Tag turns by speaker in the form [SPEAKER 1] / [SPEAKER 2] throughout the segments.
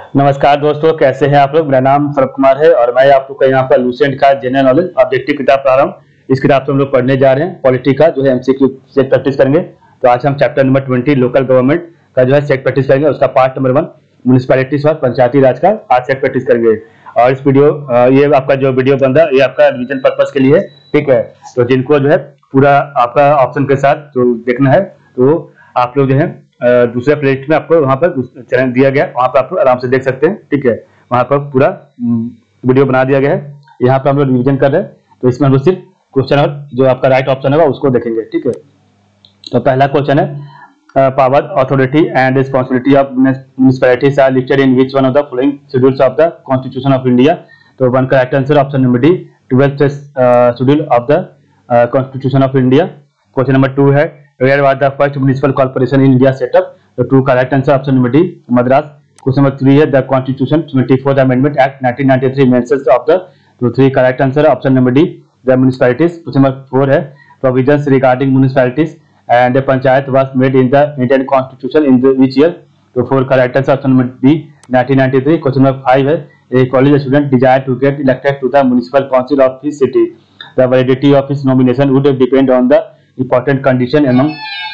[SPEAKER 1] नमस्कार दोस्तों, कैसे हैं आप लोग। मेरा नाम सरब कुमार है और मैं आप लोग का यहाँ पर लूसेंट का जनरल नॉलेज ऑब्जेक्टिव किताब पढ़ा रहा हूँ। इस किताब से हम लोग पढ़ने जा रहे हैं पॉलिटी का जो है एमसीक्यू सेट प्रैक्टिस करेंगे। तो आज हम चैप्टर नंबर 20 लोकल गवर्नमेंट का जो है सेट प्रैक्टिस करेंगे। उसका पार्ट नंबर 1 म्यूनिसिपैलिटीज और पंचायती राज का आज सेट प्रैक्टिस करेंगे। और इस वीडियो ये आपका जो वीडियो बन रहा है ये आपका रिविजन पर्पज के लिए, ठीक है। तो जिनको जो है पूरा आपका ऑप्शन के साथ जो देखना है तो आप लोग जो है दूसरे प्लेलिस्ट में आपको वहां पर चैनल दिया गया, वहां पर आप आराम से देख सकते हैं, ठीक है। वहां पर पूरा वीडियो बना दिया गया है। यहाँ पर हम लोग रिविजन कर रहे हैं तो इसमें हम लोग सिर्फ क्वेश्चन और जो आपका राइट ऑप्शन होगा उसको देखेंगे, ठीक है। तो पहला क्वेश्चन है power authority and responsibility of municipalities are listed in which one of the following schedules of the constitution of India. तो one correct answer option number D 12th schedule of the constitution of India. Question number 2 है where was the first municipal corporation in India set up? The two correct answer option number D Madras. Question number 3 है the Constitution 24th Amendment Act 1993 mentions of the तो 3 correct answer option number D the municipalities. Question number 4 है provisions regarding municipalities and the panchayat was made in the Indian Constitution in the which year? तो 4 correct answer option number D 1993. Question number 5 है a college student desire to get elected to the municipal council of his city. The validity of his nomination would depend on the important condition among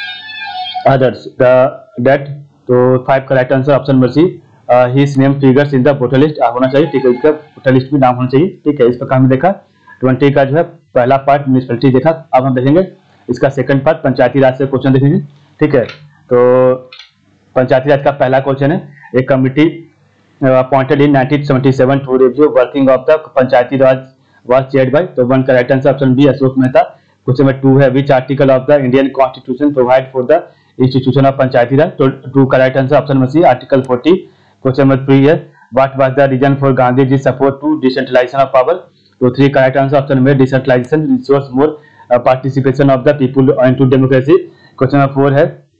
[SPEAKER 1] others. That तो 5 correct answer option number C his name figures in the voter list होना चाहिए, ठीक है। इसका voter list में नाम होना चाहिए, ठीक है। इस पर हमने देखा 20 का जो है पहला पार्ट म्युनिसिपैलिटी देखा। अब हम देखेंगे इसका सेकंड पार्ट पंचायती राज से क्वेश्चन देखेंगे, ठीक है। तो पंचायती राज का पहला क्वेश्चन है एक committee appointed in 1977 to review working of the Panchayati Raj was chaired by। तो 1 correct answer option B Ashok Mehta. Question number 2 है which article of the Indian constitution provide for the institution of Panchayati Raj. तो 2 correct answer option number C article 40। Question number 3 है what was the reason for Gandhi ji support to decentralisation of power. तो 3 correct answer option number decentralisation resource more participation of the people into democracy. Question number 4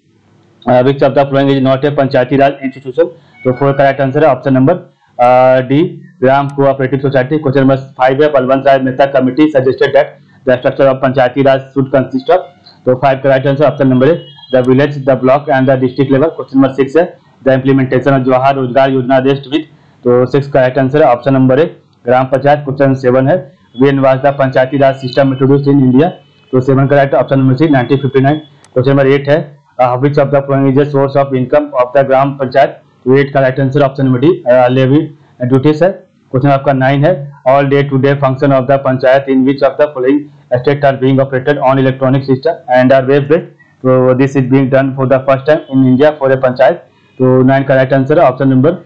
[SPEAKER 1] है which of the following is not a Panchayati Raj institution. तो 4 correct answer है option number D gram cooperative society. Question number 5 है Balwant Rai Mehta committee suggested that the structure of panchayati raj should consist of। तो 5 correct answer option number A the village the block and the district level। question number 6 है the implementation of Jawahar रोजगार योजना rest with. तो 6 correct answer है option number A gram panchayat. question 7 है when was the Panchayati Raj system introduced in India। तो 7 correct option number C 1959। question number 8 है which of the following is a source of income of the ग्राम पंचायत। तो 8 correct answer option number D levy duties है। Question आपका 9 है all day to day function of the panchayat in which of the following state are being operated on electronic system and are web based. तो this is being done for the first time in India for a panchayat. तो 9 correct answer है option number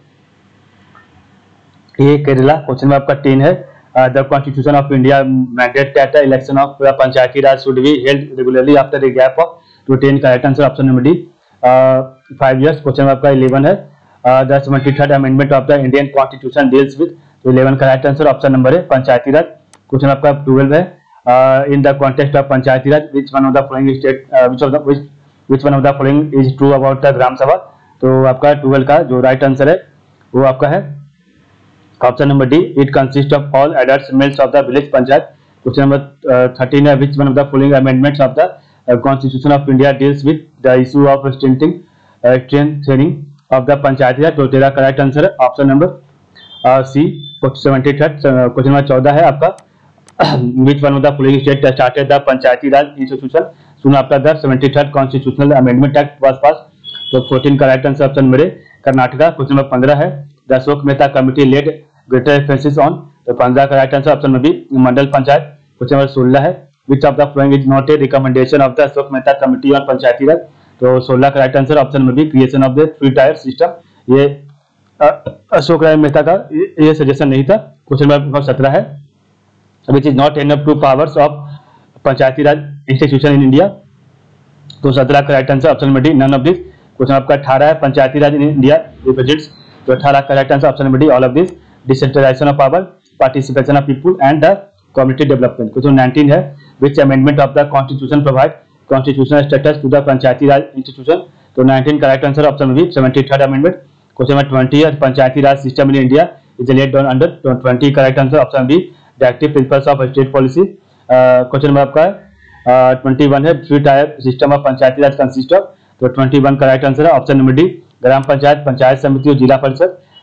[SPEAKER 1] A Kerala. Question आपका 10 है the constitution of India mandate that the election of Panchayati Raj should be held regularly after a gap of. तो 10 correct answer option number D 5 years। Question आपका 11 है the 73rd amendment of the Indian constitution deals with. तो 11 correct answer option number है पंचायती राज। Question आपका 12 है in the context of Panchayati Raj which one of the following state which one of the following is true about the gram sabha. तो आपका 12 का जो right answer है वो आपका है option number D it consist of all adults males of the village panchayat. Question number 13 है which one of the following amendments of the constitution of India deals with the issue of strengthening of the Panchayati Raj. तो 13 correct answer है option number C 73rd। Question number 14 है आपका which one of the following state started the Panchayati Raj institution soon after the 73rd constitutional amendment act was pass. तो 14 correct answer option number A Karnataka. Question number 15 है the Ashok Mehta committee laid greater emphasis on. तो 15 correct answer option number B mandal panchayat. Question number 16 है which of the following is not a recommendation of the Ashok Mehta committee on Panchayati Raj. तो 16 correct answer option number B creation of the 3 tier system. ये अशोक राय मेहता का ये suggestion नहीं था। Question number 17 है which is not enough to powers of Panchayati Raj institution in India. तो 17 correct answer option number D none of this. Question आपका 18 है Panchayati raj in India represents. तो 18 correct answer option number D all of this decentralisation of power participation of people and the community development. Question 19 है which amendment of the constitution provide constitutional status to the Panchayati Raj institution. तो 19 correct answer option number B 73rd amendment. Question number 20 है पंचायती राज system in India is laid down under. 20 correct answer option B directive principles of state policy. Question number आपका 21 है 3 tier system of Panchayati Raj consist of. तो 21 correct answer है option number D gram panchayat, panchayat samiti और zila parishad.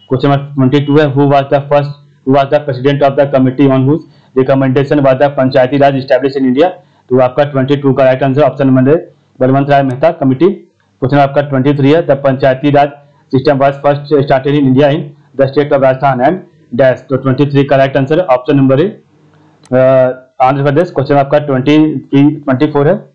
[SPEAKER 1] Question number 22 है who was the president of the committee on whose recommendation was the Panchayati Raj establish in India. तो आपका 22 का right answer option number है Balwant Rai Mehta committee. Question आपका 23 है the Panchayati Raj system was first started in India in the state of Rajasthan and dash. तो 23 का right answer option number है Andhra Pradesh. Question आपका 24 है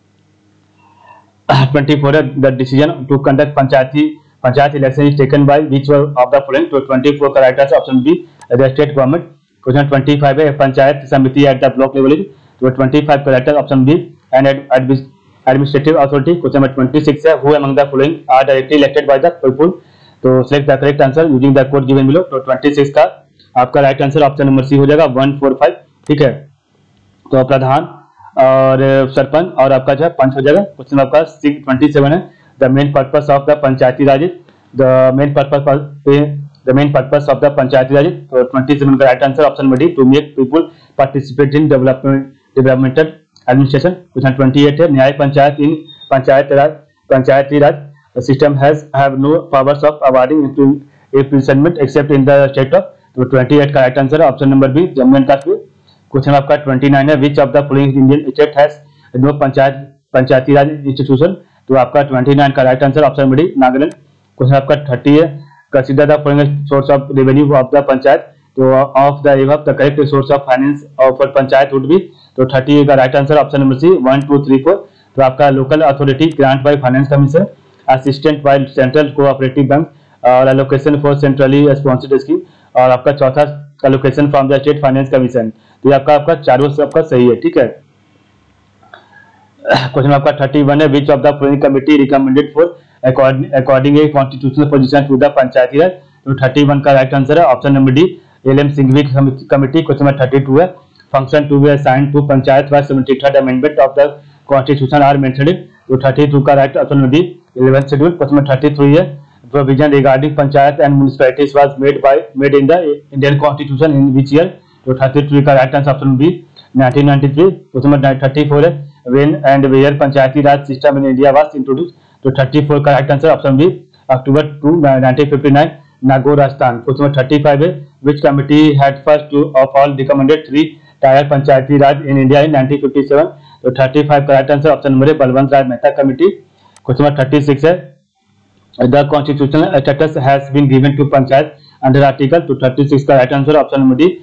[SPEAKER 1] 24 है the decision to conduct panchayat election is taken by which of the following. तो 24 का right answer option B the state government. Question 25 है पंचायत समिति एट द ब्लॉक लेवल। तो 25 का right answer option B and administrative authority. Question number 26 है who among the following are directly elected by the people. तो select the correct answer using the code given below. तो 26 का आपका right answer option number C हो जाएगा 145, ठीक है। तो प्रधान और सरपंच और आपका जो है पंच हो जाएगा। क्वेश्चन आपका 27 है the main purpose of the Panchayati Raj. The main purpose of the Panchayati Raj. तो 27 का right answer option number D to make people participate in developmental administration. Question 28 है nyaya panchayat in Panchayati Raj system have no powers of awarding imprisonment except in the state of. तो 28 का right answer option number B Jammu and Kashmir. Question आपका 29 है which of the following Indian state has no Panchayati Raj institution. तो आपका 29 का right answer option number D Nagaland. Question आपका 30 है consider the following source of revenue of the panchayat. तो of the above the correct source of finance for panchayat would be. तो 30 का right answer option number C 1 2 3 4। तो आपका local authority grant by finance commission assistant by central cooperative bank और allocation for centrally sponsored scheme और आपका चौथा allocation from the state finance commission. तो आपका चारों से आपका सही है, ठीक है। क्वेश्चन आपका 31 है which of the following committee recommended for according a constitutional position to the Panchayati Raj. तो 31 का राइट आंसर है option number D L M Singhvi committee. Question number 32 है function to be assigned to panchayat by 73rd amendment of the constitution are mentioned. तो 32 का right option number D 11th schedule. Question number 33 है provision regarding panchayat and municipalities was made in the Indian constitution in which year. तो 33 का right answer option B 1993। Question number 34 है when and where panchayati Raj system in India was introduced. तो 34 का right answer option B October 2 1959 Nagaur Rajasthan. Question number 35 है which committee had first of all recommended 3 tier Panchayati raj in India in 1957। तो 35 का right answer option number है Balwant Rai Mehta committee. Question number 36 है the constitutional status has been given to panchayat under article. तो 36 का right answer option number D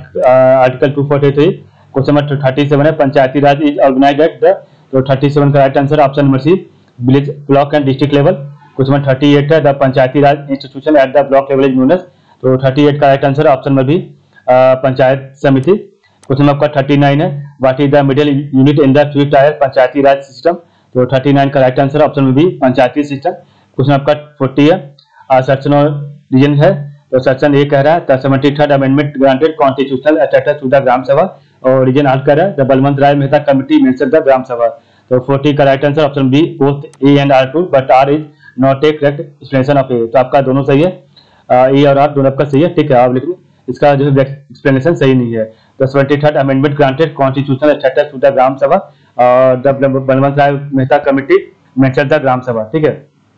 [SPEAKER 1] article 243। Question number 37 है Panchayati Raj is organised at the. तो 37 का right answer option number C village block and district level. Question number 38 है the Panchayati Raj institution at the block level is known as. तो 38 का right answer option number B panchayat samiti. Question number 39 है what is the middle unit in the 3 tier Panchayati Raj system. तो 39 का right answer option number B Panchayati system. Question आपका 40 है section और reason है। तो सेक्शन ए कह रहा है the 73rd amendment granted constitutional status to the gram sabha और रीजन आठ कह रहा है the Balwant Rai Mehta committee mention the gram sabha. तो 40 का right answer option B both A and R true but R is not a correct explanation of A. तो आपका दोनों सही है, ए और आर दोनों आपका सही है, ठीक है। आप लिख लो इसका जो है एक्सप्लेनेशन सही नहीं है। The 73rd amendment granted constitutional status to the gram sabha और the Balwant Rai Mehta committee mention the gram sabha, ठीक है।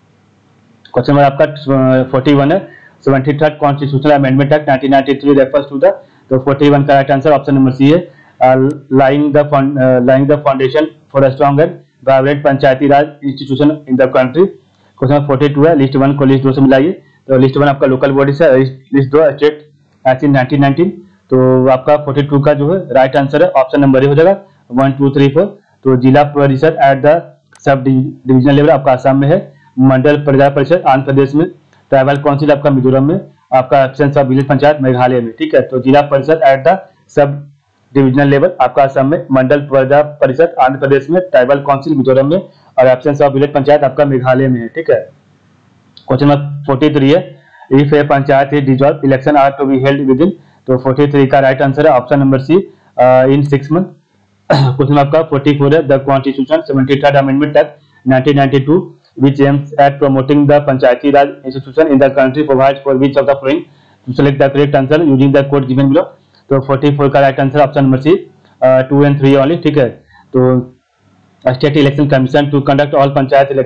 [SPEAKER 1] क्वेश्चन नंबर आपका 41 है 73rd constitutional amendment act 1993 refers to the. तो 41 का right answer option number C है lying the foundation for a strong and vibrant panchayati Raj institution in the country. Question number 42 है list 1 को list 2 से मिलाइए। तो list 1 आपका लोकल बॉडी से, list 2 state act in 1919। तो आपका 42 का जो है राइट आंसर है ऑप्शन नंबर ए हो जाएगा 1 2 3 4। तो zila parishad at the sub divisional level आपका आसाम में है, मंडल पंचायत परिषद आंध्र प्रदेश में, ट्राइबल काउंसिल आपका मिजोरम में, आपका absence of village panchayat Meghalaya में, ठीक है। तो zila parishad at the sub divisional level आपका असम में, मंडल परिषद आंध्र प्रदेश में, ट्राइबल काउंसिल मिजोरम में और एब्सेंस ऑफ विलेज पंचायत आपका मेघालय में है, ठीक है। क्वेश्चन नंबर 43 है if a panchayat is dissolve election are to be held within. तो 43 का राइट आंसर है option number C in 6 month. Question आपका 44 है the constitution 73rd amendment act 1992 which aims at promoting the Panchayati Raj institution in the country provides for which of the following। to select the correct answer using the code given below। तो 44 का right answer option number C 2 and 3 only, ठीक है। तो state election commission to conduct all panchayat election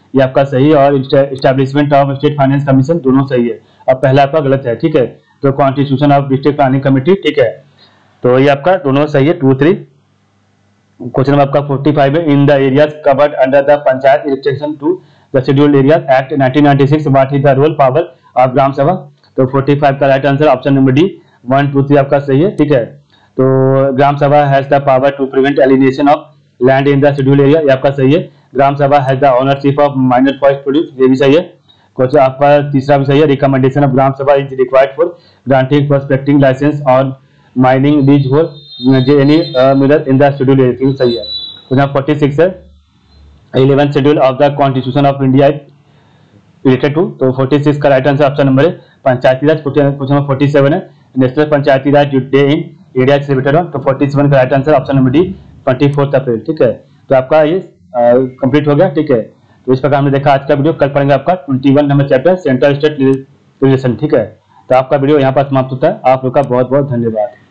[SPEAKER 1] ये आपका सही है, और establishment of state finance commission दोनों सही है, और पहला आपका गलत है, ठीक है। तो constitution of district planning committee, ठीक है, तो ये आपका दोनों सही है, 2, 3। क्वेश्चन नंबर आपका 45 है, in the areas covered under the panchayat election to the scheduled areas act 1996 what is the role power of gram sabha. तो 45 का right answer option number D, 1, 2, 3 आपका सही है, ठीक है। तो gram sabha has the power to prevent alienation of land in the scheduled area, ये आपका सही है। Gram sabha has the ownership of minor forest produce, ये भी सही है। क्वेश्चन आपका तीसरा भी सही है, recommendation of gram sabha is required for granting prospecting licence और mining lease for any mineral in the scheduled area, सही है। क्वेश्चन 46 है, 11th schedule of the constitution of India related to, तो 46 का राइट आंसर ऑप्शन नंबर है पंचायती राज। Question number 47 है, national panchayati raj day in India celebrated on, तो 47 का right answer option number D, 24 April, ठीक है। तो आपका ये कंप्लीट हो गया, ठीक है। तो इस प्रकार हमने देखा आज का वीडियो। कल पढ़ेंगे आपका 21 नंबर चैप्टर सेंट्रल स्टेट रिलेशन, ठीक है। तो आपका वीडियो यहाँ पर समाप्त होता है। आप लोग का बहुत बहुत धन्यवाद।